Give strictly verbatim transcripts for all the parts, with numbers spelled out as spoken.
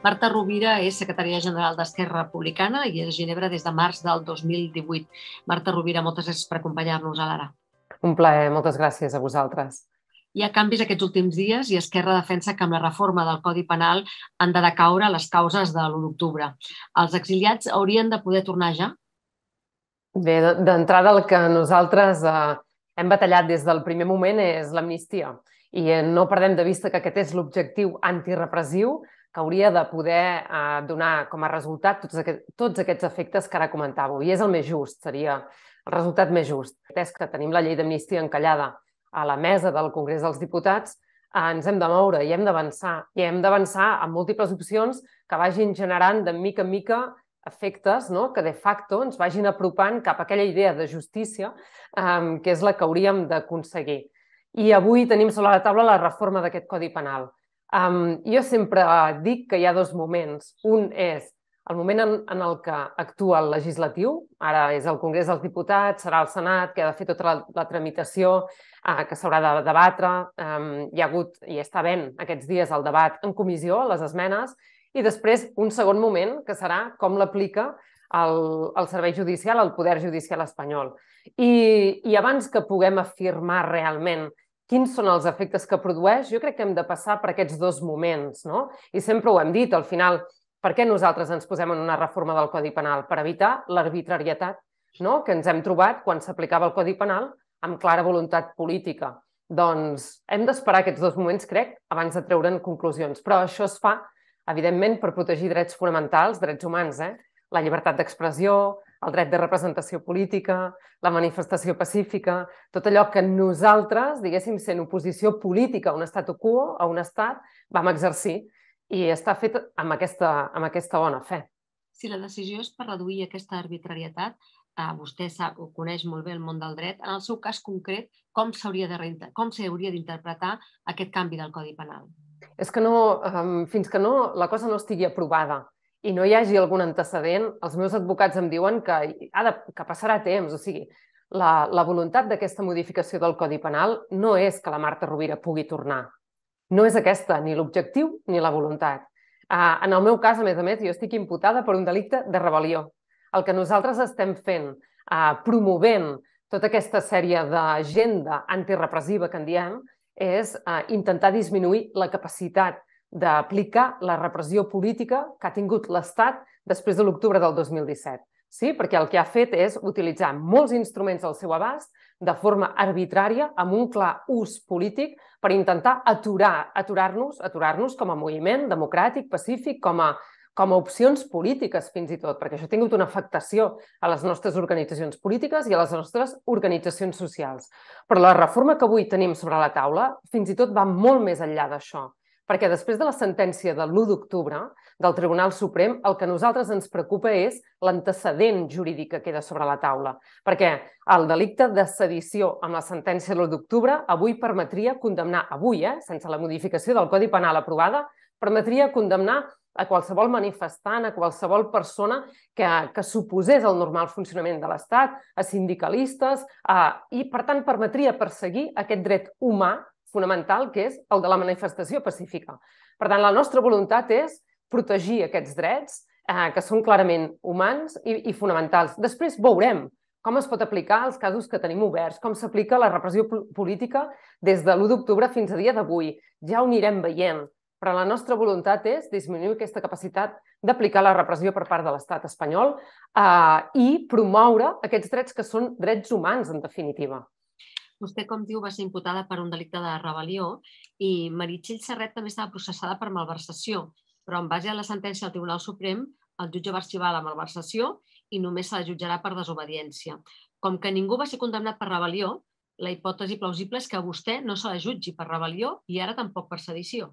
Marta Rovira és secretària general d'Esquerra Republicana i és a Ginebra des de març del dos mil divuit. Marta Rovira, moltes gràcies per acompanyar-nos a l'Ara. Un plaer, moltes gràcies a vosaltres. Hi ha canvis aquests últims dies i Esquerra defensa que amb la reforma del Codi Penal han de decaure les causes de l'u d'octubre. Els exiliats haurien de poder tornar ja? Bé, d'entrada el que nosaltres eh, hem batallat des del primer moment és l'amnistia i no perdem de vista que aquest és l'objectiu antirepressiu que hauria de poder eh, donar com a resultat tots, aquest, tots aquests efectes que ara comentàveu. I és el més just, seria el resultat més just. És que tenim la llei d'amnistia encallada a la mesa del Congrés dels Diputats, eh, ens hem de moure i hem d'avançar. I hem d'avançar amb múltiples opcions que vagin generant de mica en mica efectes, no? Que de facto ens vagin apropant cap a aquella idea de justícia eh, que és la que hauríem d'aconseguir. I avui tenim sobre la taula la reforma d'aquest Codi Penal. Um, jo sempre dic que hi ha dos moments. Un és el moment en, en el que actua el legislatiu, ara és el Congrés dels Diputats, serà el Senat, que ha de fer tota la, la tramitació, uh, que s'haurà de debatre. Um, hi ha hagut, i està havent aquests dies el debat en comissió, les esmenes, i després un segon moment, que serà com l'aplica el, el servei judicial, el poder judicial espanyol. I, i abans que puguem afirmar realment quins són els efectes que produeix, jo crec que hem de passar per aquests dos moments, no? I sempre ho hem dit, al final, per què nosaltres ens posem en una reforma del Codi Penal? Per evitar l'arbitrarietat, no?, que ens hem trobat quan s'aplicava el Codi Penal amb clara voluntat política. Doncs hem d'esperar aquests dos moments, crec, abans de treure'n conclusions. Però això es fa, evidentment, per protegir drets fonamentals, drets humans, eh? La llibertat d'expressió, el dret de representació política, la manifestació pacífica, tot allò que nosaltres, diguéssim, sent oposició política a un statu quo, a un estat, vam exercir i està fet amb aquesta, amb aquesta bona fe. Si la decisió és per reduir aquesta arbitrarietat, eh, vostè sap, ho coneix molt bé el món del dret, en el seu cas concret, com s'hauria de, com s'hauria d'interpretar aquest canvi del Codi Penal? És que no, um, fins que no, la cosa no estigui aprovada i no hi hagi algun antecedent, els meus advocats em diuen que, ha de, que passarà temps. O sigui, la, la voluntat d'aquesta modificació del Codi Penal no és que la Marta Rovira pugui tornar. No és aquesta ni l'objectiu ni la voluntat. Uh, en el meu cas, a més a més, jo estic imputada per un delicte de rebel·lió. El que nosaltres estem fent, uh, promovent tota aquesta sèrie d'agenda antirepressiva que en diem, és uh, intentar disminuir la capacitat d'aplicar la repressió política que ha tingut l'Estat després de l'octubre del dos mil disset. Sí? Perquè el que ha fet és utilitzar molts instruments al seu abast de forma arbitrària, amb un clar ús polític, per intentar aturar, aturar-nos, aturar-nos com a moviment democràtic, pacífic, com a, com a opcions polítiques fins i tot, perquè això ha tingut una afectació a les nostres organitzacions polítiques i a les nostres organitzacions socials. Però la reforma que avui tenim sobre la taula fins i tot va molt més enllà d'això. Perquè després de la sentència de l'u d'octubre del Tribunal Suprem, el que a nosaltres ens preocupa és l'antecedent jurídic que queda sobre la taula. Perquè el delicte de sedició amb la sentència de l'u d'octubre avui permetria condemnar, avui, eh, sense la modificació del Codi Penal aprovada, permetria condemnar a qualsevol manifestant, a qualsevol persona que, que s'oposés al normal funcionament de l'Estat, a sindicalistes, a, i per tant permetria perseguir aquest dret humà fonamental, que és el de la manifestació pacífica. Per tant, la nostra voluntat és protegir aquests drets, eh, que són clarament humans i, i fonamentals. Després veurem com es pot aplicar els casos que tenim oberts, com s'aplica la repressió política des de l'u d'octubre fins a dia d'avui. Ja ho anirem veient, però la nostra voluntat és disminuir aquesta capacitat d'aplicar la repressió per part de l'Estat espanyol eh, i promoure aquests drets que són drets humans, en definitiva. Vostè, com diu, va ser imputada per un delicte de rebel·lió i Meritxell Serret també estava processada per malversació, però en base a la sentència del Tribunal Suprem, el jutge va arxivar la malversació i només se la jutjarà per desobediència. Com que ningú va ser condemnat per rebel·lió, la hipòtesi plausible és que vostè no se la jutgi per rebel·lió i ara tampoc per sedició.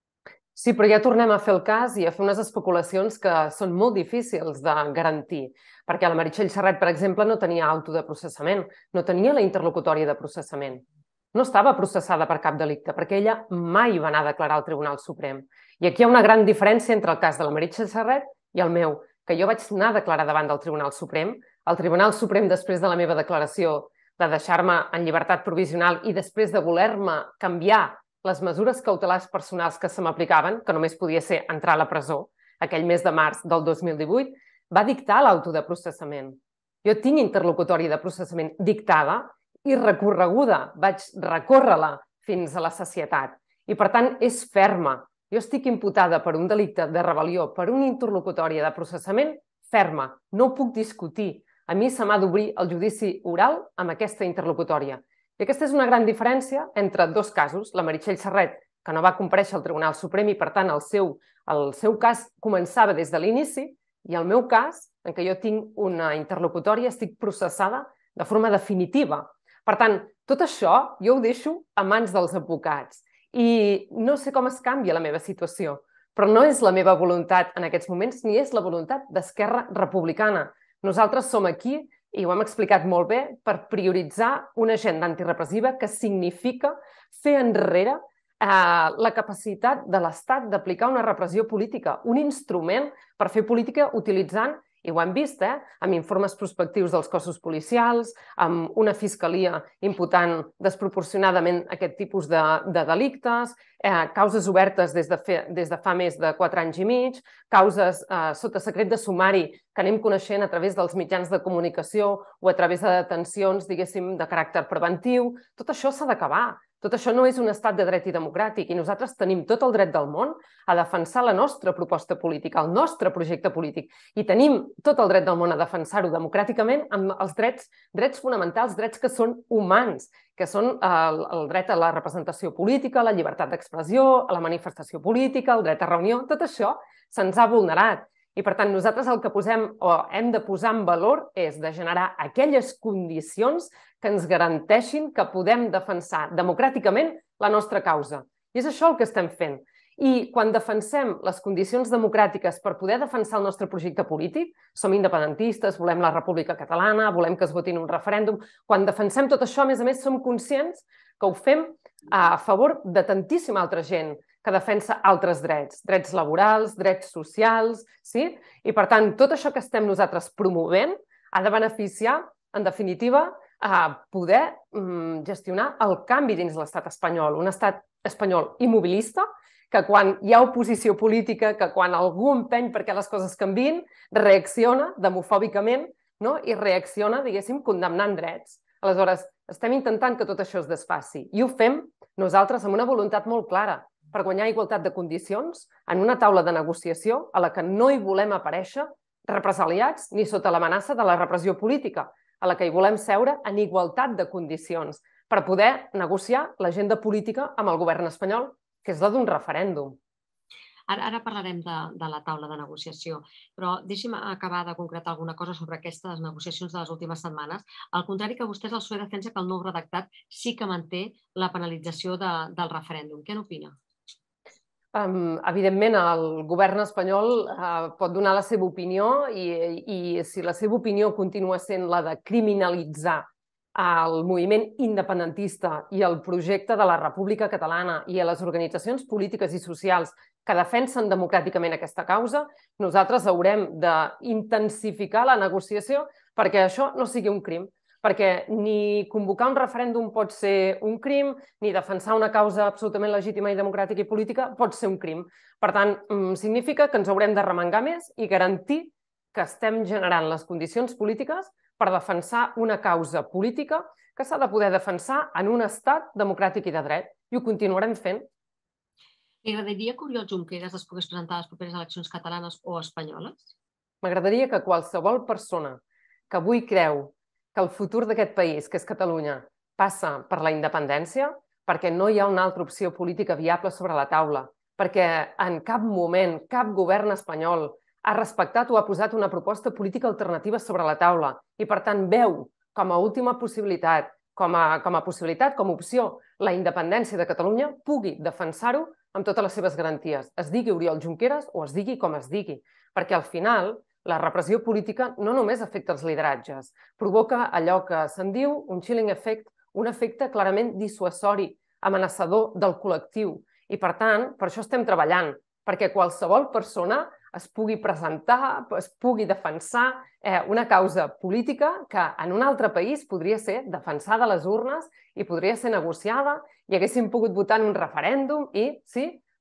Sí, però ja tornem a fer el cas i a fer unes especulacions que són molt difícils de garantir, perquè la Meritxell Serret, per exemple, no tenia auto de processament, no tenia la interlocutòria de processament. No estava processada per cap delicte, perquè ella mai va anar a declarar al Tribunal Suprem. I aquí hi ha una gran diferència entre el cas de la Meritxell Serret i el meu, que jo vaig anar a declarar davant del Tribunal Suprem. El Tribunal Suprem, després de la meva declaració de deixar-me en llibertat provisional i després de voler-me canviar les mesures cautelars personals que se m'aplicaven, que només podia ser entrar a la presó, aquell mes de març del dos mil divuit, va dictar l'auto de processament. Jo tinc interlocutòria de processament dictada i recorreguda, vaig recórrer-la fins a la sacietat. I, per tant, és ferma. Jo estic imputada per un delicte de rebel·lió, per una interlocutòria de processament ferma. No ho puc discutir. A mi se m'ha d'obrir el judici oral amb aquesta interlocutòria. I aquesta és una gran diferència entre dos casos. La Meritxell Serret, que no va comparèixer al Tribunal Suprem i, per tant, el seu, el seu cas començava des de l'inici, i el meu cas, en què jo tinc una interlocutòria, estic processada de forma definitiva. Per tant, tot això jo ho deixo a mans dels advocats. I no sé com es canvia la meva situació, però no és la meva voluntat en aquests moments ni és la voluntat d'Esquerra Republicana. Nosaltres som aquí, i ho hem explicat molt bé, per prioritzar una agenda antirepressiva que significa fer enrere eh, la capacitat de l'Estat d'aplicar una repressió política, un instrument per fer política utilitzant, i ho hem vist, eh, amb informes prospectius dels cossos policials, amb una fiscalia imputant desproporcionadament aquest tipus de, de delictes, eh, causes obertes des de, fe, des de fa més de quatre anys i mig, causes eh, sota secret de sumari que anem coneixent a través dels mitjans de comunicació o a través de detencions, diguéssim, de caràcter preventiu. Tot això s'ha d'acabar. Tot això no és un estat de dret i democràtic i nosaltres tenim tot el dret del món a defensar la nostra proposta política, el nostre projecte polític. I tenim tot el dret del món a defensar-ho democràticament amb els drets, drets fonamentals, drets que són humans, que són el, el dret a la representació política, la llibertat d'expressió, a la manifestació política, el dret a reunió. Tot això se'ns ha vulnerat. I, per tant, nosaltres el que posem o hem de posar en valor és de generar aquelles condicions que ens garanteixin que podem defensar democràticament la nostra causa. I és això el que estem fent. I quan defensem les condicions democràtiques per poder defensar el nostre projecte polític, som independentistes, volem la República Catalana, volem que es voti en un referèndum, quan defensem tot això, a més a més, som conscients que ho fem a favor de tantíssima altra gent que defensa altres drets, drets laborals, drets socials, sí? I, per tant, tot això que estem nosaltres promovent ha de beneficiar, en definitiva, a poder gestionar el canvi dins l'estat espanyol, un estat espanyol immobilista, que quan hi ha oposició política, que quan algú empeny perquè les coses canviïn, reacciona demofòbicament, no? I reacciona, diguéssim, condemnant drets. Aleshores, estem intentant que tot això es desfaci i ho fem nosaltres amb una voluntat molt clara, per guanyar igualtat de condicions en una taula de negociació a la que no hi volem aparèixer represaliats ni sota l'amenaça de la repressió política, a la que hi volem seure en igualtat de condicions per poder negociar l'agenda política amb el govern espanyol, que és la d'un referèndum. Ara, ara parlarem de, de la taula de negociació, però deixi'm acabar de concretar alguna cosa sobre aquestes negociacions de les últimes setmanes. Al contrari que vostès, el P S O E defensa que el nou redactat sí que manté la penalització de, del referèndum. Què n'opina? Um, evidentment, el govern espanyol uh, pot donar la seva opinió i, i si la seva opinió continua sent la de criminalitzar el moviment independentista i el projecte de la República Catalana i a les organitzacions polítiques i socials que defensen democràticament aquesta causa, nosaltres haurem d'intensificar la negociació perquè això no sigui un crim. Perquè ni convocar un referèndum pot ser un crim, ni defensar una causa absolutament legítima i democràtica i política pot ser un crim. Per tant, significa que ens haurem de remengar més i garantir que estem generant les condicions polítiques per defensar una causa política que s'ha de poder defensar en un estat democràtic i de dret. I ho continuarem fent. Li agradaria que Oriol Junqueras es pogués presentar a les properes eleccions catalanes o espanyoles? M'agradaria que qualsevol persona que avui creu que el futur d'aquest país, que és Catalunya, passa per la independència, perquè no hi ha una altra opció política viable sobre la taula, perquè en cap moment cap govern espanyol ha respectat o ha posat una proposta política alternativa sobre la taula i, per tant, veu com a última possibilitat, com a, com a possibilitat, com a opció, la independència de Catalunya, pugui defensar-ho amb totes les seves garanties. Es digui Oriol Junqueras o es digui com es digui, perquè al final la repressió política no només afecta els lideratges, provoca allò que se'n diu un chilling effect, un efecte clarament dissuasori, amenaçador del col·lectiu. I, per tant, per això estem treballant, perquè qualsevol persona es pugui presentar, es pugui defensar eh, una causa política que en un altre país podria ser defensada a les urnes i podria ser negociada i haguéssim pogut votar en un referèndum i, sí,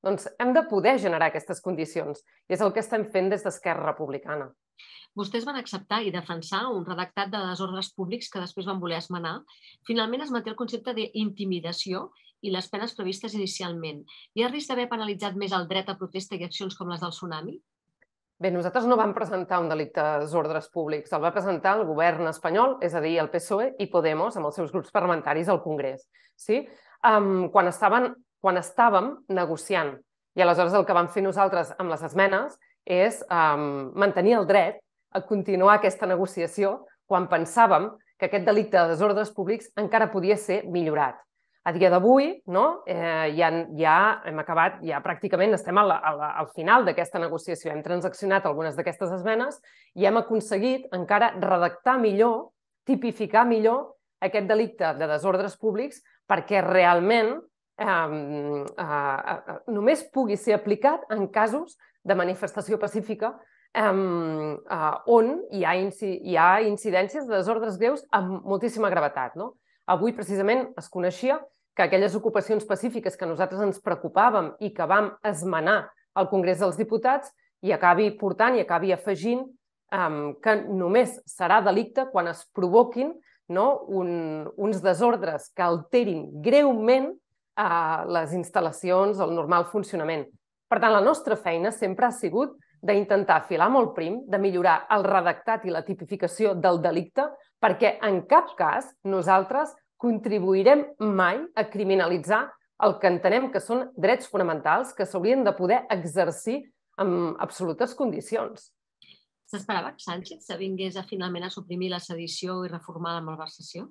Doncs hem de poder generar aquestes condicions. I és el que estem fent des d'Esquerra Republicana. Vostès van acceptar i defensar un redactat de desordres públics que després van voler esmenar. Finalment es manté el concepte d'intimidació i les penes previstes inicialment. Hi ha risc d'haver penalitzat més el dret a protesta i accions com les del tsunami? Bé, nosaltres no vam presentar un delicte de desordres públics. El va presentar el govern espanyol, és a dir, el P S O E i Podemos, amb els seus grups parlamentaris al Congrés. Sí? Um, quan, estaven, quan estàvem negociant. I aleshores el que vam fer nosaltres amb les esmenes és um, mantenir el dret a continuar aquesta negociació quan pensàvem que aquest delicte de desordres públics encara podia ser millorat. A dia d'avui, no? eh, ja, ja hem acabat, ja pràcticament estem al, al, al final d'aquesta negociació. Hem transaccionat algunes d'aquestes esmenes i hem aconseguit encara redactar millor, tipificar millor aquest delicte de desordres públics perquè realment eh, eh, eh, només pugui ser aplicat en casos de manifestació pacífica eh, eh, on hi ha, hi ha incidències de desordres greus amb moltíssima gravetat. No? Avui, precisament, es coneixia que aquelles ocupacions pacífiques que nosaltres ens preocupàvem i que vam esmenar al Congrés dels Diputats i acabi portant i acabi afegint um, que només serà delicte quan es provoquin no, un, uns desordres que alterin greument uh, les instal·lacions, el normal funcionament. Per tant, la nostra feina sempre ha sigut d'intentar filar molt prim, de millorar el redactat i la tipificació del delicte, perquè en cap cas nosaltres contribuirem mai a criminalitzar el que entenem que són drets fonamentals que s'haurien de poder exercir en absolutes condicions. S'esperava que Sánchez s'avingués a finalment a suprimir la sedició i reformar la malversació?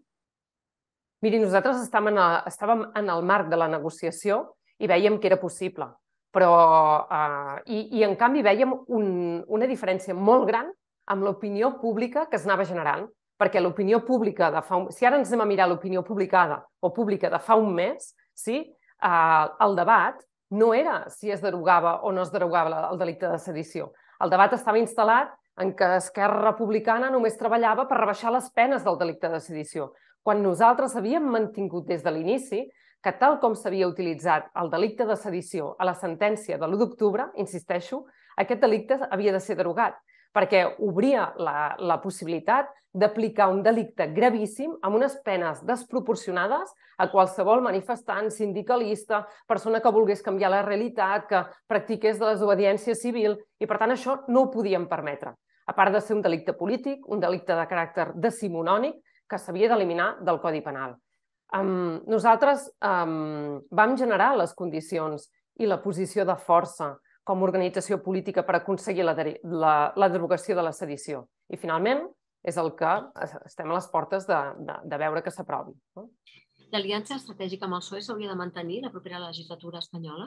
Miri, nosaltres estàvem en, a, estàvem en el marc de la negociació i vèiem que era possible, però eh, i, i en canvi vèiem un, una diferència molt gran amb l'opinió pública que es anava generant. Perquè l'opinió pública de fa un... Si ara ens anem a mirar l'opinió publicada o pública de fa un mes, sí, eh, el debat no era si es derogava o no es derogava el delicte de sedició. El debat estava instal·lat en que Esquerra Republicana només treballava per rebaixar les penes del delicte de sedició, quan nosaltres havíem mantingut des de l'inici que tal com s'havia utilitzat el delicte de sedició a la sentència de l'u d'octubre, insisteixo, aquest delicte havia de ser derogat, perquè obria la, la possibilitat d'aplicar un delicte gravíssim amb unes penes desproporcionades a qualsevol manifestant, sindicalista, persona que volgués canviar la realitat, que practiqués de la desobediència civil, i per tant això no ho podíem permetre. A part de ser un delicte polític, un delicte de caràcter decimonònic que s'havia d'eliminar del Codi Penal. Um, nosaltres um, vam generar les condicions i la posició de força com a organització política per aconseguir la, la, la derogació de la sedició. I finalment és el que estem a les portes de, de, de veure que s'aprovi. No? L'aliança estratègica amb el P S O E s'hauria de mantenir la propera legislatura espanyola?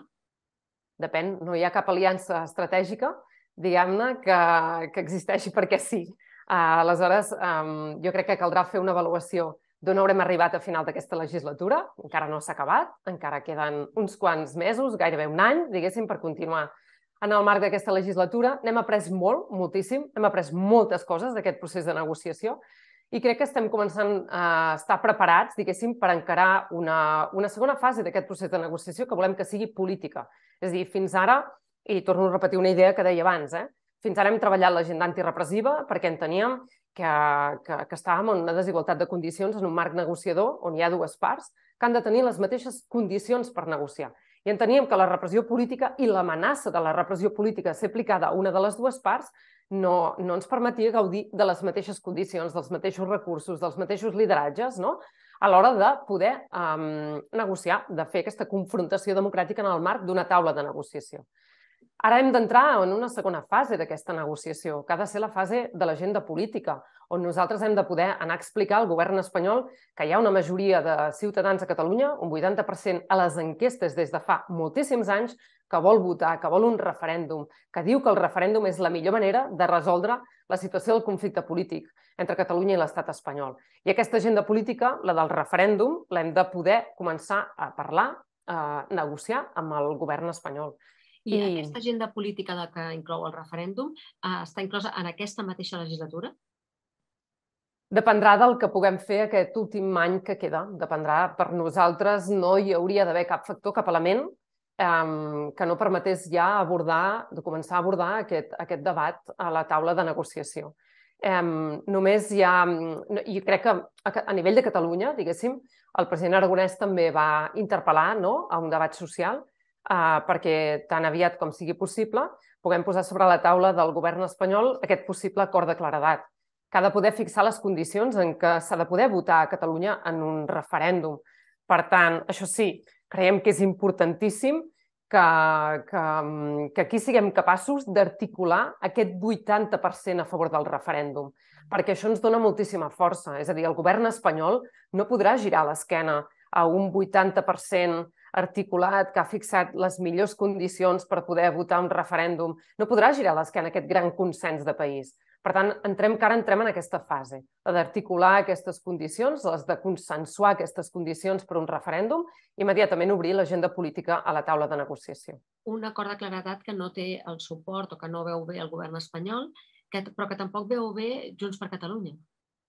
Depèn, no hi ha cap aliança estratègica, diguem-ne, que, que existeixi perquè sí. Uh, aleshores, um, jo crec que caldrà fer una avaluació d'on haurem arribat a final d'aquesta legislatura. Encara no s'ha acabat, encara queden uns quants mesos, gairebé un any, diguéssim, per continuar en el marc d'aquesta legislatura. N'hem après molt, moltíssim, hem après moltes coses d'aquest procés de negociació i crec que estem començant a estar preparats, diguéssim, per encarar una, una segona fase d'aquest procés de negociació que volem que sigui política. És a dir, fins ara, i torno a repetir una idea que deia abans, eh? fins ara hem treballat l'agenda antirepressiva perquè enteníem que, que, que estàvem en una desigualtat de condicions en un marc negociador on hi ha dues parts que han de tenir les mateixes condicions per negociar. I enteníem que la repressió política i l'amenaça de la repressió política ser aplicada a una de les dues parts no, no ens permetia gaudir de les mateixes condicions, dels mateixos recursos, dels mateixos lideratges, no? a l'hora de poder um, negociar, de fer aquesta confrontació democràtica en el marc d'una taula de negociació. Ara hem d'entrar en una segona fase d'aquesta negociació, que ha de ser la fase de l'agenda política, on nosaltres hem de poder anar a explicar al govern espanyol que hi ha una majoria de ciutadans a Catalunya, un vuitanta per cent a les enquestes des de fa moltíssims anys, que vol votar, que vol un referèndum, que diu que el referèndum és la millor manera de resoldre la situació del conflicte polític entre Catalunya i l'estat espanyol. I aquesta agenda política, la del referèndum, l'hem de poder començar a parlar, a negociar amb el govern espanyol. I, I aquesta agenda política de que inclou el referèndum eh, està inclosa en aquesta mateixa legislatura? Dependrà del que puguem fer aquest últim any que queda. Dependrà, per nosaltres no hi hauria d'haver cap factor, cap element que no permetés ja abordar, de començar a abordar aquest, aquest debat a la taula de negociació. Um, només hi ha, i crec que a, a nivell de Catalunya, diguéssim, el president Aragonès també va interpel·lar, no?, a un debat social uh, perquè tan aviat com sigui possible puguem posar sobre la taula del govern espanyol aquest possible acord de claredat, que ha de poder fixar les condicions en què s'ha de poder votar a Catalunya en un referèndum. Per tant, això sí, creiem que és importantíssim que, que, que aquí siguem capaços d'articular aquest vuitanta per cent a favor del referèndum, perquè això ens dona moltíssima força. És a dir, el govern espanyol no podrà girar l'esquena a un vuitanta per cent articulat que ha fixat les millors condicions per poder votar un referèndum. No podrà girar l'esquena a aquest gran consens de país. Per tant, entrem, que ara entrem en aquesta fase, la d'articular aquestes condicions, les de consensuar aquestes condicions per un referèndum, immediatament obrir l'agenda política a la taula de negociació. Un acord de claredat que no té el suport o que no veu bé el govern espanyol, que, però que tampoc veu bé Junts per Catalunya.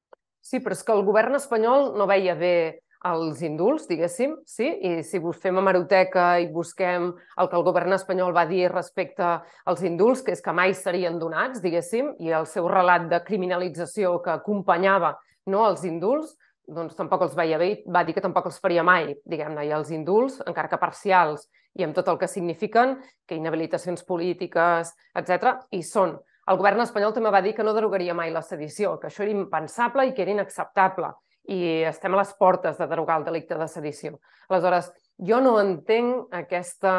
Sí, però és que el govern espanyol no veia bé els indults, diguéssim, sí? I si fem hemeroteca i busquem el que el govern espanyol va dir respecte als indults, que és que mai serien donats, diguéssim, i el seu relat de criminalització que acompanyava, no, els indults, doncs tampoc els veia bé, va dir que tampoc els faria mai, diguem-ne, i els indults, encara que parcials, i amb tot el que signifiquen, que inhabilitacions polítiques, etcètera, hi són. El govern espanyol també va dir que no derogaria mai la sedició, que això era impensable i que era inacceptable, i estem a les portes de derogar el delicte de sedició. Aleshores, jo no entenc aquesta,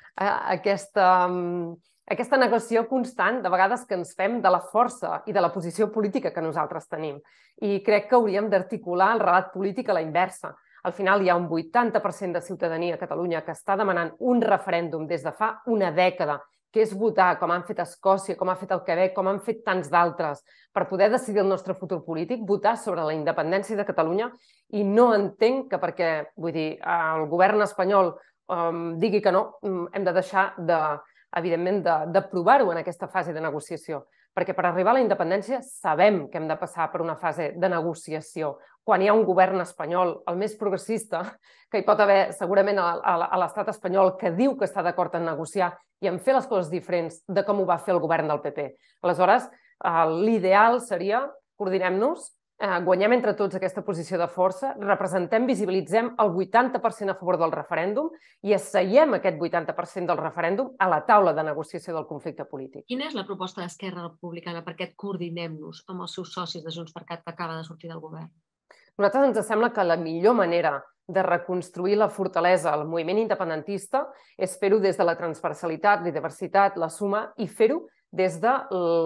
aquesta, aquesta negació constant, de vegades, que ens fem de la força i de la posició política que nosaltres tenim. I crec que hauríem d'articular el relat polític a la inversa. Al final hi ha un vuitanta per cent de ciutadania a Catalunya que està demanant un referèndum des de fa una dècada, que és votar, com han fet a Escòcia, com ha fet el Quebec, com han fet tants d'altres, per poder decidir el nostre futur polític, votar sobre la independència de Catalunya, i no entenc que perquè, vull dir, el govern espanyol um, digui que no, hem de deixar, de, evidentment, d'aprovar-ho en aquesta fase de negociació. Perquè per arribar a la independència sabem que hem de passar per una fase de negociació. Quan hi ha un govern espanyol, el més progressista, que hi pot haver segurament a l'estat espanyol, que diu que està d'acord en negociar i en fer les coses diferents de com ho va fer el govern del P P. Aleshores, l'ideal seria coordinem-nos, guanyem entre tots aquesta posició de força, representem, visibilitzem el vuitanta per cent a favor del referèndum i asseiem aquest vuitanta per cent del referèndum a la taula de negociació del conflicte polític. Quina és la proposta d'Esquerra Republicana per aquest coordinem-nos amb els seus socis de Junts per Cat que acaba de sortir del govern? A nosaltres ens sembla que la millor manera de reconstruir la fortalesa al moviment independentista és fer-ho des de la transversalitat, la diversitat, la suma, i fer-ho des, de,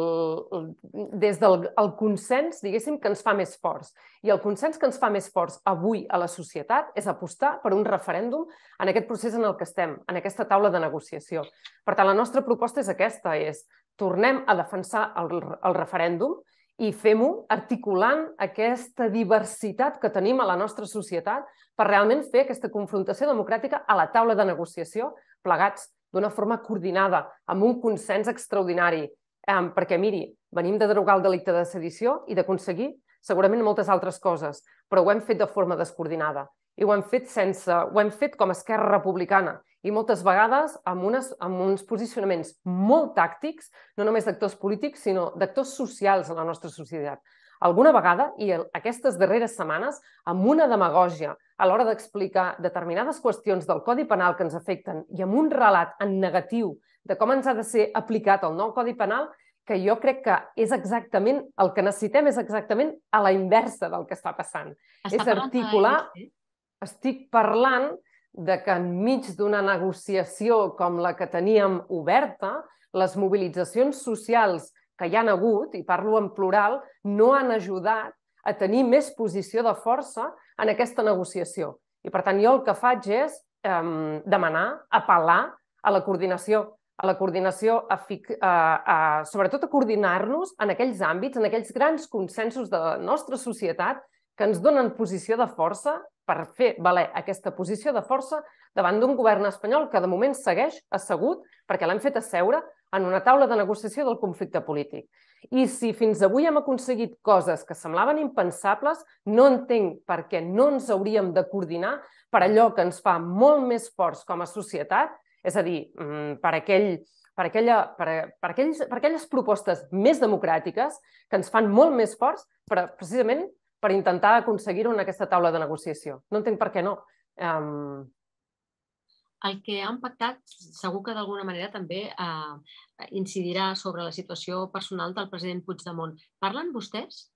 des del el consens, diguéssim, que ens fa més forts. I el consens que ens fa més forts avui a la societat és apostar per un referèndum en aquest procés en el que estem, en aquesta taula de negociació. Per tant, la nostra proposta és aquesta, és tornem a defensar el, el referèndum i fem-ho articulant aquesta diversitat que tenim a la nostra societat per realment fer aquesta confrontació democràtica a la taula de negociació plegats d'una forma coordinada, amb un consens extraordinari. Perquè, miri, venim de derogar el delicte de sedició i d'aconseguir segurament moltes altres coses, però ho hem fet de forma descoordinada. I ho hem fet sense... ho hem fet com a Esquerra Republicana i moltes vegades amb, unes, amb uns posicionaments molt tàctics, no només d'actors polítics, sinó d'actors socials a la nostra societat. Alguna vegada, i aquestes darreres setmanes, amb una demagògia a l'hora d'explicar determinades qüestions del Codi Penal que ens afecten i amb un relat en negatiu de com ens ha de ser aplicat el nou Codi Penal, que jo crec que és exactament, el que necessitem és exactament a la inversa del que està passant. Està és articular... Estic parlant de que enmig d'una negociació com la que teníem oberta, les mobilitzacions socials que hi han hagut, i parlo en plural, no han ajudat a tenir més posició de força en aquesta negociació. I, per tant, jo el que faig és eh, demanar, apel·lar a la coordinació, a la coordinació, a, a, a, sobretot a coordinar-nos en aquells àmbits, en aquells grans consensos de la nostra societat que ens donen posició de força per fer valer aquesta posició de força davant d'un govern espanyol que de moment segueix assegut perquè l'hem fet asseure en una taula de negociació del conflicte polític. I si fins avui hem aconseguit coses que semblaven impensables, no entenc per què no ens hauríem de coordinar per allò que ens fa molt més forts com a societat, És a dir, per, aquell, per, aquella, per, per, aquells, per aquelles propostes més democràtiques que ens fan molt més forts per, precisament per intentar aconseguir-ho en aquesta taula de negociació. No entenc per què no. Um... El que han pactat segur que d'alguna manera també eh, incidirà sobre la situació personal del president Puigdemont. Parlen vostès?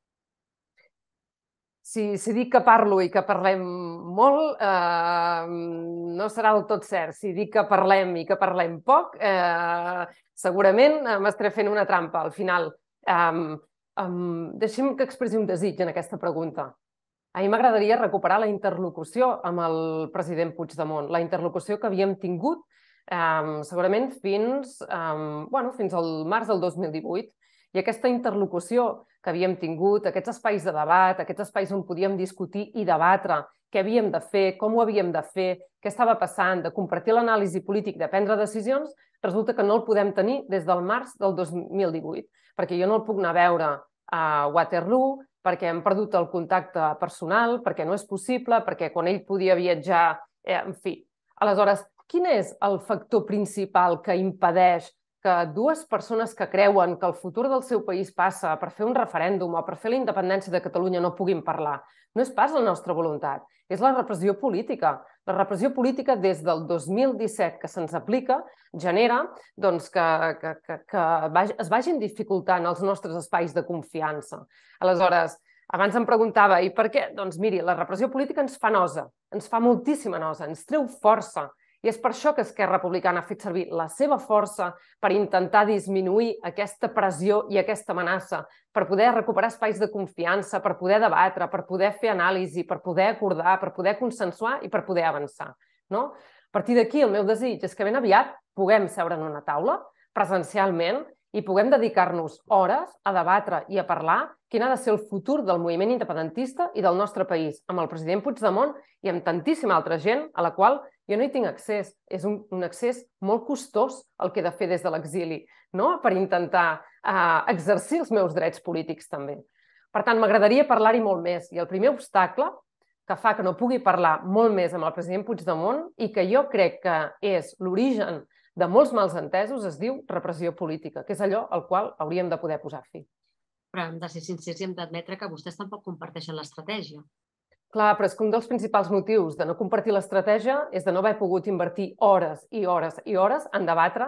Si, si dic que parlo i que parlem molt, eh, no serà del tot cert. Si dic que parlem i que parlem poc, eh, segurament m'estaré fent una trampa al final. Eh, eh, deixi'm que expressi un desig en aquesta pregunta. A mi m'agradaria recuperar la interlocució amb el president Puigdemont, la interlocució que havíem tingut eh, segurament fins, eh, bueno, fins al març del dos mil divuit. I aquesta interlocució que havíem tingut, aquests espais de debat, aquests espais on podíem discutir i debatre què havíem de fer, com ho havíem de fer, què estava passant, de compartir l'anàlisi polític, de prendre decisions, resulta que no el podem tenir des del març del dos mil divuit, perquè jo no el puc anar a veure a Waterloo, perquè hem perdut el contacte personal, perquè no és possible, perquè quan ell podia viatjar, eh, en fi. Aleshores, quin és el factor principal que impedeix que dues persones que creuen que el futur del seu país passa per fer un referèndum o per fer la independència de Catalunya no puguin parlar? No és pas la nostra voluntat, és la repressió política. La repressió política des del dos mil disset que se'ns aplica genera doncs, que, que, que, que es vagin dificultant els nostres espais de confiança. Aleshores, abans em preguntava, i per què? Doncs miri, la repressió política ens fa nosa, ens fa moltíssima nosa, ens treu força. I és per això que Esquerra Republicana ha fet servir la seva força per intentar disminuir aquesta pressió i aquesta amenaça, per poder recuperar espais de confiança, per poder debatre, per poder fer anàlisi, per poder acordar, per poder consensuar i per poder avançar. No? A partir d'aquí, el meu desig és que ben aviat puguem seure en una taula presencialment i puguem dedicar-nos hores a debatre i a parlar quin ha de ser el futur del moviment independentista i del nostre país, amb el president Puigdemont i amb tantíssima altra gent a la qual jo no hi tinc accés. És un, un accés molt costós el que he de fer des de l'exili, no? Per intentar eh, exercir els meus drets polítics també. Per tant, m'agradaria parlar-hi molt més. I el primer obstacle que fa que no pugui parlar molt més amb el president Puigdemont i que jo crec que és l'origen de molts mals entesos es diu repressió política, que és allò al qual hauríem de poder posar fi. Però hem de ser sincers i hem d'admetre que vostès tampoc comparteixen l'estratègia. Clar, però és que un dels principals motius de no compartir l'estratègia és de no haver pogut invertir hores i hores i hores en debatre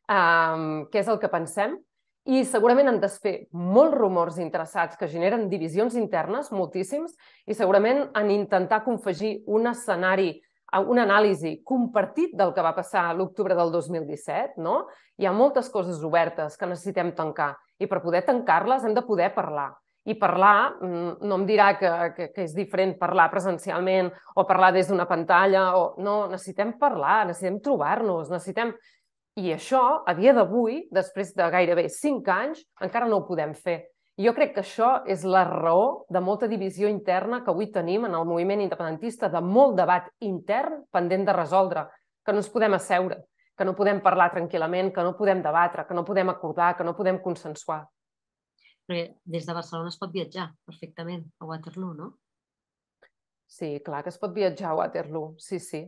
eh, què és el que pensem i segurament en desfer molts rumors interessats que generen divisions internes, moltíssims, i segurament en intentar confegir un escenari, una anàlisi compartit del que va passar a l'octubre del dos mil disset, no? Hi ha moltes coses obertes que necessitem tancar i per poder tancar-les hem de poder parlar. I parlar, no em dirà que, que, que és diferent parlar presencialment o parlar des d'una pantalla, o no, necessitem parlar, necessitem trobar-nos, necessitem... I això, a dia d'avui, després de gairebé cinc anys, encara no ho podem fer. I jo crec que això és la raó de molta divisió interna que avui tenim en el moviment independentista, de molt debat intern pendent de resoldre, que no ens podem asseure, que no podem parlar tranquil·lament, que no podem debatre, que no podem acordar, que no podem consensuar. Però des de Barcelona es pot viatjar perfectament a Waterloo, no? Sí, clar que es pot viatjar a Waterloo, sí, sí.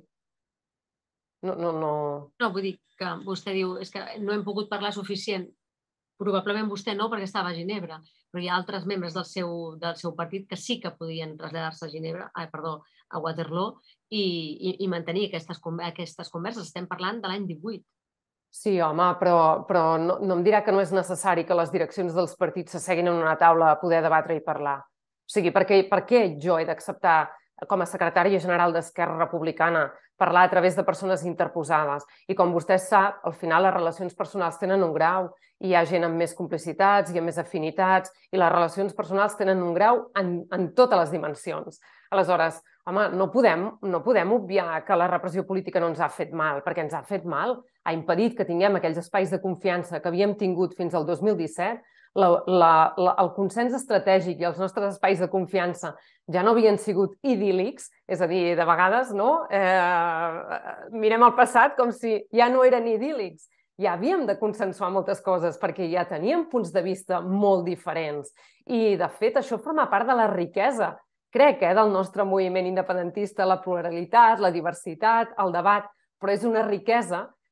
No, no, no... No, vull dir que vostè diu és que no hem pogut parlar suficient. Probablement vostè no, perquè estava a Ginebra, però hi ha altres membres del seu, del seu partit que sí que podien traslladar-se a Ginebra, ai, perdó, a Waterloo i, i, i mantenir aquestes, aquestes converses. Estem parlant de l'any divuit. Sí, home, però, però no, no em dirà que no és necessari que les direccions dels partits s'asseguin en una taula a poder debatre i parlar. O sigui, per què, per què jo he d'acceptar com a secretària general d'Esquerra Republicana parlar a través de persones interposades? I com vostè sap, al final les relacions personals tenen un grau i hi ha gent amb més complicitats, hi ha més afinitats i les relacions personals tenen un grau en, en totes les dimensions. Aleshores, home, no podem, no podem obviar que la repressió política no ens ha fet mal, perquè ens ha fet mal, ha impedit que tinguem aquells espais de confiança que havíem tingut fins al dos mil disset, la, la, la, el consens estratègic i els nostres espais de confiança ja no havien sigut idíl·lics, és a dir, de vegades no? Eh, mirem el passat com si ja no eren idíl·lics. Ja havíem de consensuar moltes coses perquè ja teníem punts de vista molt diferents. I, de fet, això forma part de la riquesa, crec, eh, del nostre moviment independentista, la pluralitat, la diversitat, el debat, però és una riquesa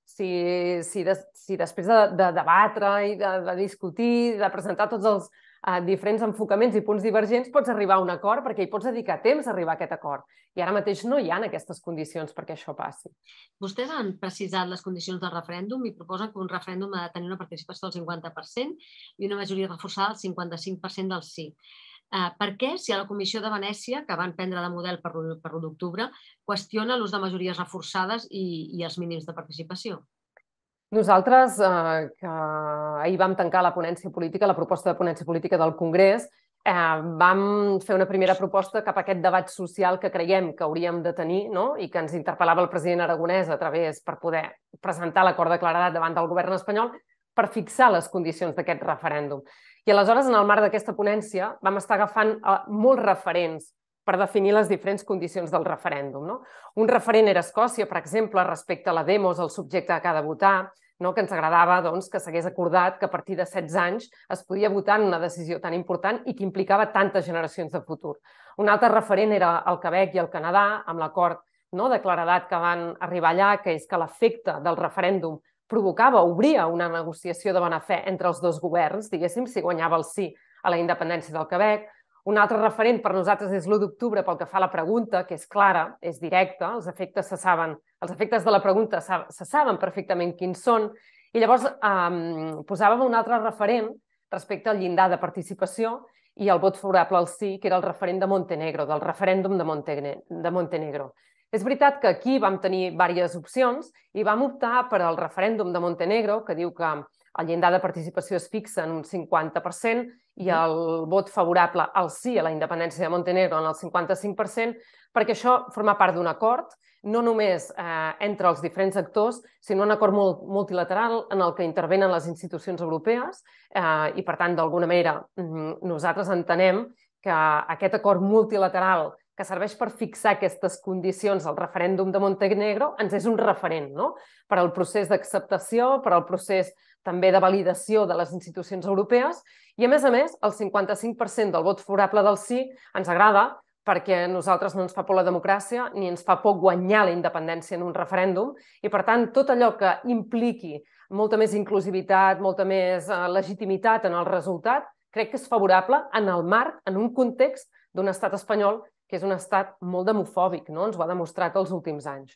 si, si, des, si després de, de debatre i de, de discutir, de presentar tots els uh, diferents enfocaments i punts divergents, pots arribar a un acord perquè hi pots dedicar temps a arribar a aquest acord. I ara mateix no hi ha aquestes condicions perquè això passi. Vostès han precisat les condicions del referèndum i proposen que un referèndum ha de tenir una participació del cinquanta per cent i una majoria reforçada del cinquanta-cinc per cent del sí. Uh, per què, si a la Comissió de Venècia, que van prendre de model per l'u d'octubre, qüestiona l'ús de majories reforçades i, i els mínims de participació? Nosaltres, eh, que ahir vam tancar la ponència política, la proposta de ponència política del Congrés, eh, vam fer una primera proposta cap a aquest debat social que creiem que hauríem de tenir, no? I que ens interpel·lava el president Aragonès a través per poder presentar l'acord de claredat davant del govern espanyol per fixar les condicions d'aquest referèndum. I aleshores, en el marc d'aquesta ponència, vam estar agafant eh, molts referents per definir les diferents condicions del referèndum. No? Un referent era Escòcia, per exemple, respecte a la demos, el subjecte que ha de votar, no? Que ens agradava doncs, que s'hagués acordat que a partir de setze anys es podia votar en una decisió tan important i que implicava tantes generacions de futur. Un altre referent era el Quebec i el Canadà, amb l'acord no, de claredat que van arribar allà, que és que l'efecte del referèndum provocava, obria una negociació de bona fe entre els dos governs, diguéssim, si guanyava el sí a la independència del Quebec. Un altre referent per nosaltres és l'u d'octubre pel que fa a la pregunta, que és clara, és directa, els efectes se saben, els efectes de la pregunta se saben perfectament quins són, i llavors eh, posàvem un altre referent respecte al llindar de participació i el vot favorable al sí, que era el referent de Montenegro, del referèndum de, Montegne de Montenegro. És veritat que aquí vam tenir diverses opcions i vam optar per al referèndum de Montenegro, que diu que el llindar de participació es fixa en un cinquanta per cent i el vot favorable al sí a la independència de Montenegro en el cinquanta-cinc per cent, perquè això forma part d'un acord, no només eh, entre els diferents actors, sinó un acord multilateral en el que intervenen les institucions europees eh, i, per tant, d'alguna manera, nosaltres entenem que aquest acord multilateral que serveix per fixar aquestes condicions al referèndum de Montenegro ens és un referent, no? Per al procés d'acceptació, per al procés també de validació de les institucions europees i, a més a més, el cinquanta-cinc per cent del vot favorable del sí ens agrada perquè a nosaltres no ens fa por la democràcia ni ens fa por guanyar la independència en un referèndum i, per tant, tot allò que impliqui molta més inclusivitat, molta més eh, legitimitat en el resultat, crec que és favorable en el marc, en un context d'un estat espanyol que és un estat molt demofòbic, no? Ens ho ha demostrat els últims anys.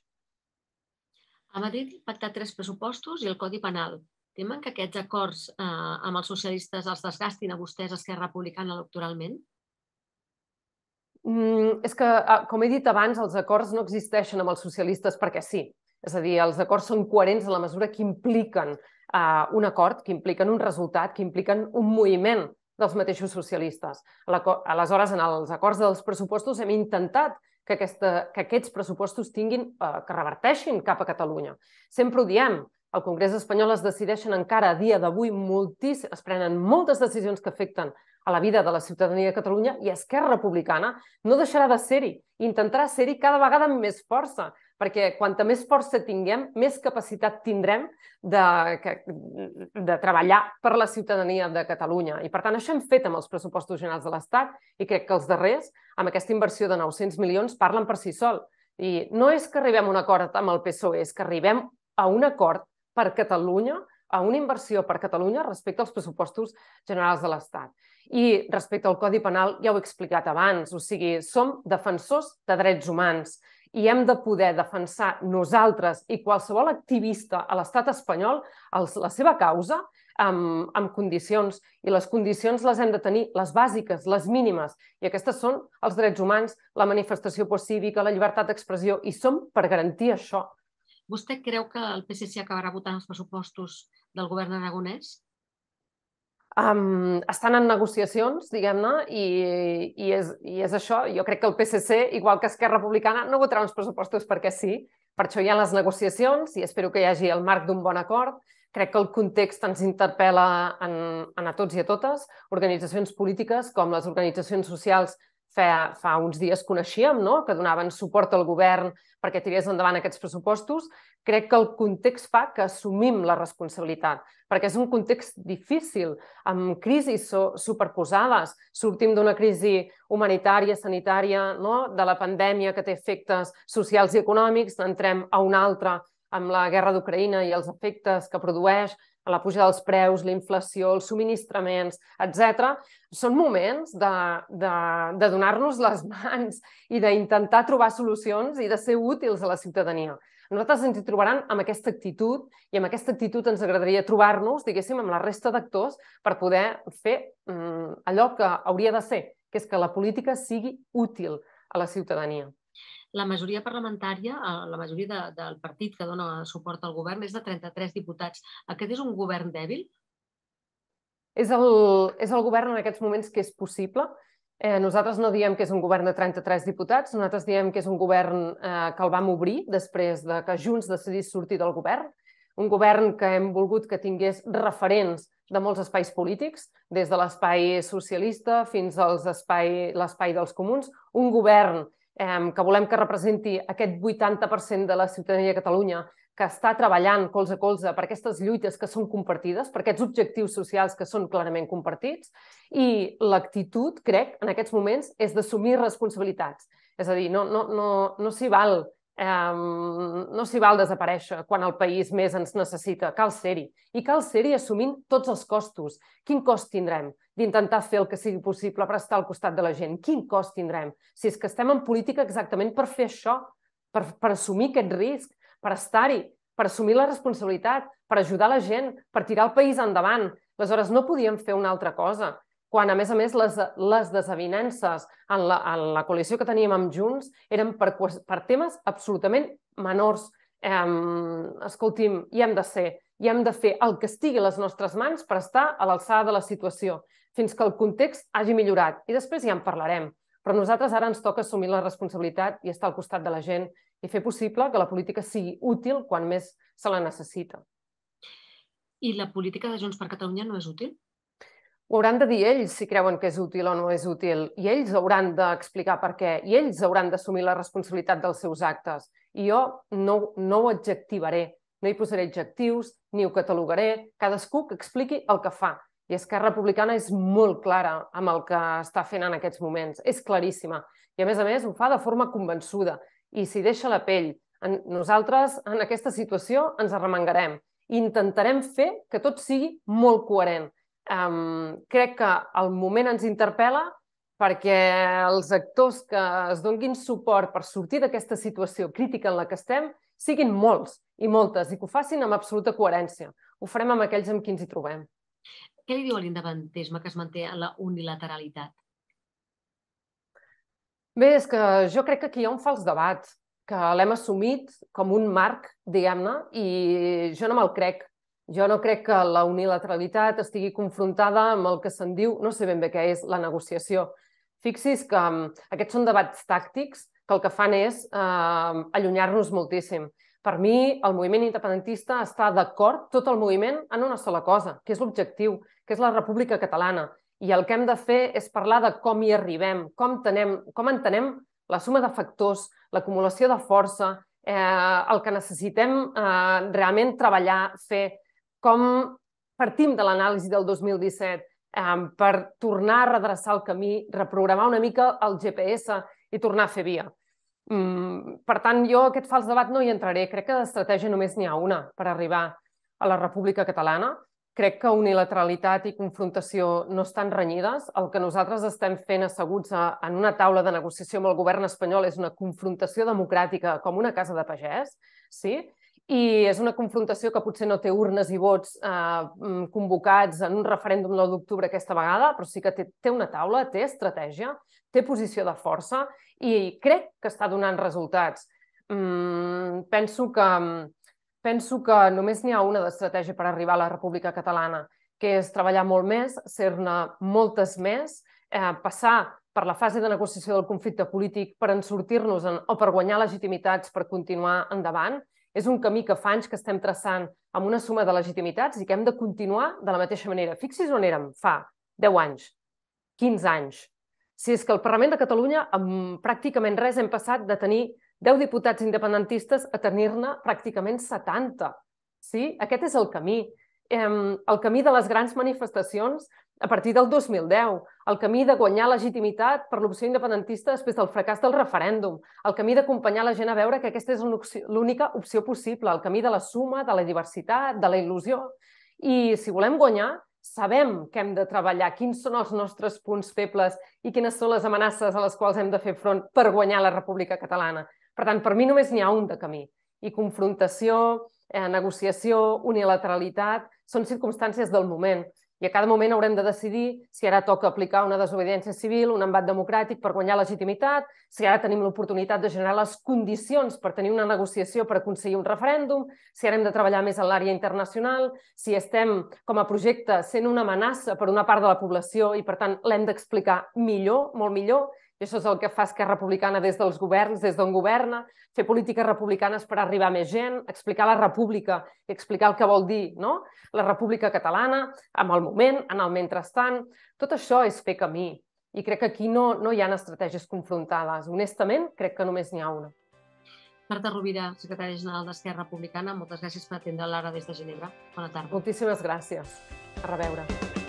A Madrid han pactat tres pressupostos i el Codi Penal. Temen que aquests acords eh, amb els socialistes els desgastin a vostès, Esquerra Republicana, electoralment? Mm, és que, com he dit abans, els acords no existeixen amb els socialistes perquè sí. És a dir, els acords són coherents en la mesura que impliquen eh, un acord, que impliquen un resultat, que impliquen un moviment dels mateixos socialistes. Aleshores, en els acords dels pressupostos hem intentat que, aquesta, que aquests pressupostos tinguin, eh, que reverteixin cap a Catalunya. Sempre ho diem, al Congrés espanyol es decideixen encara a dia d'avui moltíssim, es prenen moltes decisions que afecten a la vida de la ciutadania de Catalunya i Esquerra Republicana no deixarà de ser-hi, intentarà ser-hi cada vegada amb més força, perquè quanta més força tinguem, més capacitat tindrem de, de treballar per la ciutadania de Catalunya. I, per tant, això hem fet amb els pressupostos generals de l'Estat i crec que els darrers, amb aquesta inversió de nou-cents milions, parlen per si sol. I no és que arribem a un acord amb el P S O E, és que arribem a un acord per Catalunya, a una inversió per Catalunya respecte als pressupostos generals de l'Estat. I respecte al Codi Penal, ja ho he explicat abans, o sigui, som defensors de drets humans i hem de poder defensar nosaltres i qualsevol activista a l'estat espanyol la seva causa amb, amb condicions. I les condicions les hem de tenir, les bàsiques, les mínimes. I aquestes són els drets humans, la manifestació pacífica, la llibertat d'expressió, i som per garantir això. Vostè creu que el P S C acabarà votant els pressupostos del govern aragonès? Um, estan en negociacions, diguem-ne, i, i, és, i és això. Jo crec que el P S C, igual que Esquerra Republicana, no votarà uns pressupostos perquè sí. Per això hi ha les negociacions i espero que hi hagi el marc d'un bon acord. Crec que el context ens interpel·la en, en a tots i a totes. Organitzacions polítiques com les organitzacions socials fa, fa uns dies coneixíem, no? Que donaven suport al govern perquè tirés endavant aquests pressupostos. Crec que el context fa que assumim la responsabilitat, perquè és un context difícil, amb crisis superposades. Sortim d'una crisi humanitària, sanitària, no? De la pandèmia que té efectes socials i econòmics, entrem a una altra amb la guerra d'Ucraïna i els efectes que produeix, la pujada dels preus, la inflació, els subministraments, etcètera, són moments de, de, de donar-nos les mans i d'intentar trobar solucions i de ser útils a la ciutadania. Nosaltres ens hi trobaran amb aquesta actitud i amb aquesta actitud ens agradaria trobar-nos, diguéssim, amb la resta d'actors per poder fer mm, allò que hauria de ser, que és que la política sigui útil a la ciutadania. La majoria parlamentària, la majoria de, del partit que dona suport al govern és de trenta-tres diputats. Aquest és un govern dèbil? És el, és el govern en aquests moments que és possible. Eh, nosaltres no diem que és un govern de trenta-tres diputats, nosaltres diem que és un govern eh, que el vam obrir després de que Junts decidís sortir del govern, un govern que hem volgut que tingués referents de molts espais polítics, des de l'espai socialista fins a l'espai dels comuns, un govern que volem que representi aquest vuitanta per cent de la ciutadania de Catalunya que està treballant colze a colze per aquestes lluites que són compartides, per aquests objectius socials que són clarament compartits, i l'actitud, crec, en aquests moments, és d'assumir responsabilitats. És a dir, no, no, no, no s'hi val Um, no s'hi val desaparèixer quan el país més ens necessita, cal ser-hi. I cal ser-hi assumint tots els costos. Quin cost tindrem d'intentar fer el que sigui possible per estar al costat de la gent? Quin cost tindrem? Si és que estem en política exactament per fer això, per, per assumir aquest risc, per estar-hi, per assumir la responsabilitat, per ajudar la gent, per tirar el país endavant. Aleshores, no podíem fer una altra cosa. Quan, a més a més, les, les desavinences en la, en la coalició que teníem amb Junts eren per, per temes absolutament menors. Eh, escolti'm, hi hem de ser, hi hem de fer el que estigui a les nostres mans per estar a l'alçada de la situació, fins que el context hagi millorat. I després ja en parlarem. Però a nosaltres ara ens toca assumir la responsabilitat i estar al costat de la gent i fer possible que la política sigui útil quan més se la necessita. I la política de Junts per Catalunya no és útil? Ho hauran de dir ells si creuen que és útil o no és útil, i ells hauran d'explicar per què, i ells hauran d'assumir la responsabilitat dels seus actes. I jo no, no ho adjectivaré, no hi posaré adjectius, ni ho catalogaré, cadascú que expliqui el que fa. I Esquerra Republicana és molt clara amb el que està fent en aquests moments, és claríssima. I a més a més ho fa de forma convençuda, i s'hi deixa la pell. Nosaltres en aquesta situació ens arremangarem i intentarem fer que tot sigui molt coherent. Um, crec que el moment ens interpel·la perquè els actors que es donin suport per sortir d'aquesta situació crítica en la que estem siguin molts i moltes i que ho facin amb absoluta coherència. Ho farem amb aquells amb qui ens hi trobem. Què li diu a l'independentisme que es manté en la unilateralitat? Bé, és que jo crec que aquí hi ha un fals debat, que l'hem assumit com un marc, diguem-ne, i jo no me'l crec. Jo no crec que la unilateralitat estigui confrontada amb el que se'n diu, no sé ben bé què és, la negociació. Fixi's que aquests són debats tàctics que el que fan és eh, allunyar-nos moltíssim. Per mi, el moviment independentista està d'acord, tot el moviment, en una sola cosa, que és l'objectiu, que és la República Catalana. I el que hem de fer és parlar de com hi arribem, com, tenem, com entenem la suma de factors, l'acumulació de força, eh, el que necessitem eh, realment treballar, fer, com partim de l'anàlisi del dos mil disset eh, per tornar a redreçar el camí, reprogramar una mica el G P S i tornar a fer via. Mm, per tant, jo aquest fals debat no hi entraré. Crec que d'estratègia només n'hi ha una per arribar a la República Catalana. Crec que unilateralitat i confrontació no estan renyides. El que nosaltres estem fent asseguts a, en una taula de negociació amb el govern espanyol és una confrontació democràtica com una casa de pagès, sí? I és una confrontació que potser no té urnes i vots eh, convocats en un referèndum l'u d'octubre aquesta vegada, però sí que té, té una taula, té estratègia, té posició de força i crec que està donant resultats. Mm, penso que, penso que només n'hi ha una d'estratègia per arribar a la República Catalana, que és treballar molt més, ser-ne moltes més, eh, passar per la fase de negociació del conflicte polític per en sortir-nos o per guanyar legitimitats per continuar endavant. És un camí que fa anys que estem traçant amb una suma de legitimitats i que hem de continuar de la mateixa manera. Fixi's on érem fa deu anys, quinze anys. Si és que al Parlament de Catalunya amb pràcticament res hem passat de tenir deu diputats independentistes a tenir-ne pràcticament setanta. Sí? Aquest és el camí. El camí de les grans manifestacions, a partir del dos mil deu, el camí de guanyar legitimitat per l'opció independentista després del fracàs del referèndum, el camí d'acompanyar la gent a veure que aquesta és l'única opció possible, el camí de la suma, de la diversitat, de la il·lusió. I si volem guanyar, sabem que hem de treballar, quins són els nostres punts febles i quines són les amenaces a les quals hem de fer front per guanyar la República Catalana. Per tant, per mi només n'hi ha un de camí. I confrontació, eh, negociació, unilateralitat, són circumstàncies del moment. I a cada moment haurem de decidir si ara toca aplicar una desobediència civil, un embat democràtic per guanyar legitimitat, si ara tenim l'oportunitat de generar les condicions per tenir una negociació per aconseguir un referèndum, si ara hem de treballar més en l'àrea internacional, si estem, com a projecte, sent una amenaça per una part de la població i, per tant, l'hem d'explicar millor, molt millor. I això és el que fa Esquerra Republicana des dels governs, des d'on governa, fer polítiques republicanes per arribar a més gent, explicar la república i explicar el que vol dir, no? La república catalana, amb el moment, en el mentrestant. Tot això és fer camí. I crec que aquí no, no hi ha estratègies confrontades. Honestament, crec que només n'hi ha una. Marta Rovira, secretària general d'Esquerra Republicana, moltes gràcies per atendre l'Ara des de Ginebra. Bona tarda. Moltíssimes gràcies. A reveure.